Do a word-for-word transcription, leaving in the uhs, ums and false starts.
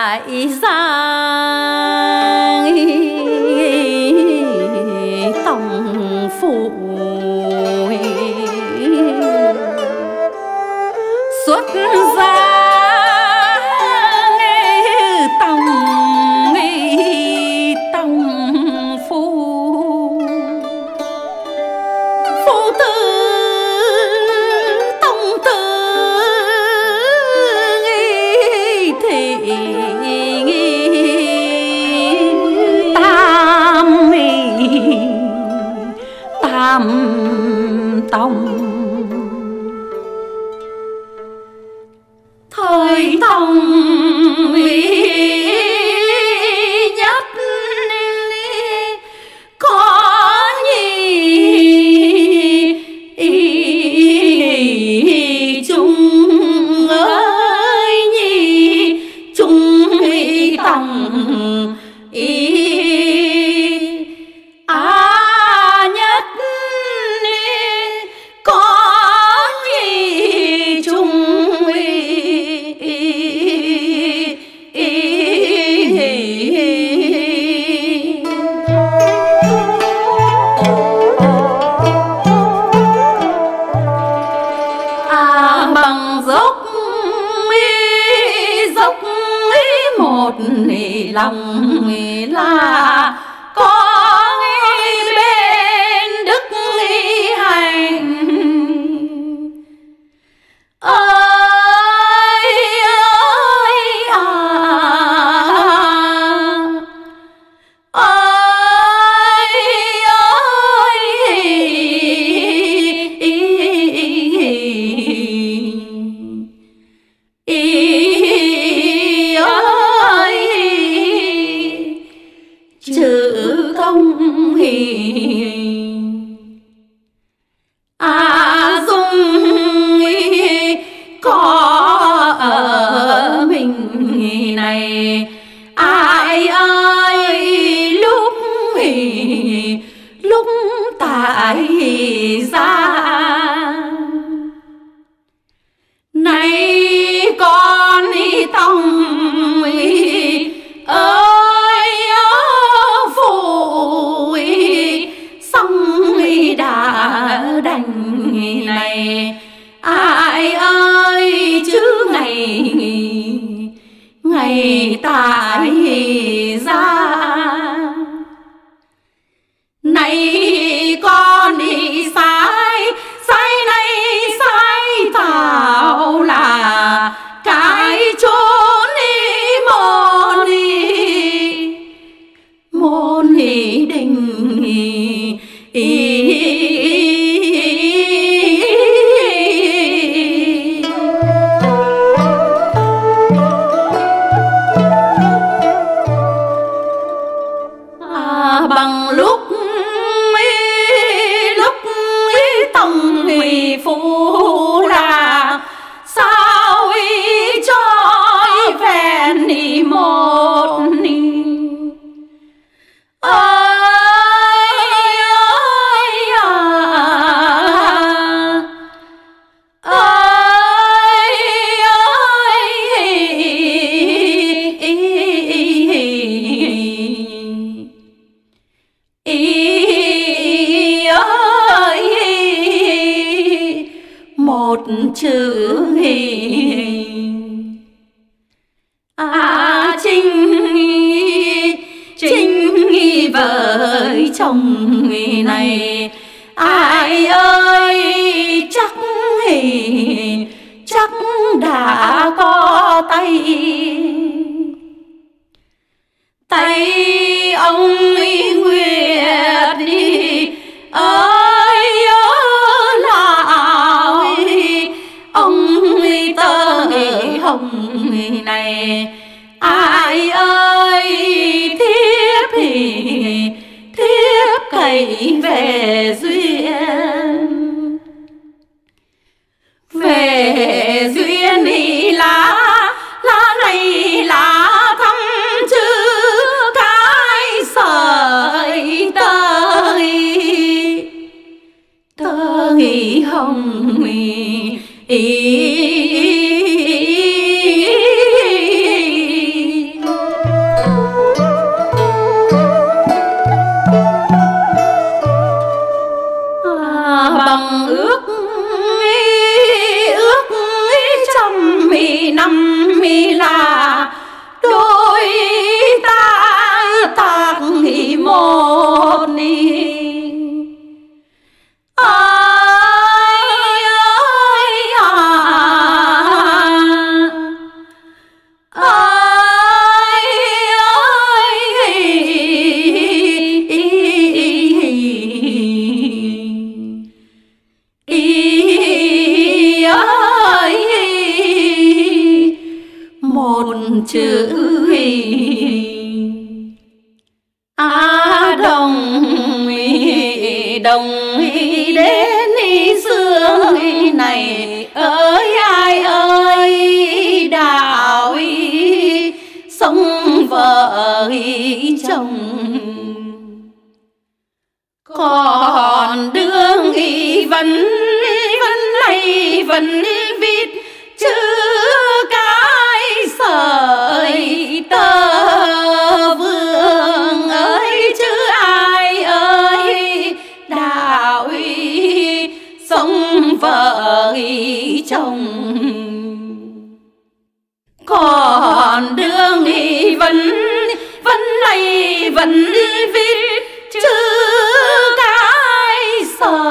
đại giang tổng phụ xuất gia tổng tổng phu phu tử tổng tử thị tam tam tông thời tông nhất có nhị chung ơi nhị chung tông a nhất có nhị chung bằng dốc dốc một lòng là có bên đức hành ơi ơi à ơi ơi chữ công hiền a dung có ở mình này ai ơi lúc lúc tại ra này con đi tông ơi phụ xong đã đành này ai ơi chứ ngày ngày tại ra này con đi sai sai này sai thảo là cái chốn đi môn đi môn đi đình à, bằng lúc lúc tổng phu là sao cho vẹn đi một ơi ơi à ơi ơi một chữ hình à trinh trinh vợ chồng này ai ơi chắc chắc đã có tay tay ông Nguyệt đi ơi là ông tơ hồng này ai ơi thiếp thì thiếp cậy về duyên về duyên thì lá lá này lá thăm chứ cái sợi tơ tơ hồng ý chữ a đồng đồng đến xưa này ơi ai ơi đạo sống vợ chồng còn đương vẫn vẫn lay vẫn viết chữ cái sợi tơ vương ơi chứ ai ơi đạo sống vợ chồng còn đương vẫn vẫn lay vẫn viết chữ cái sợi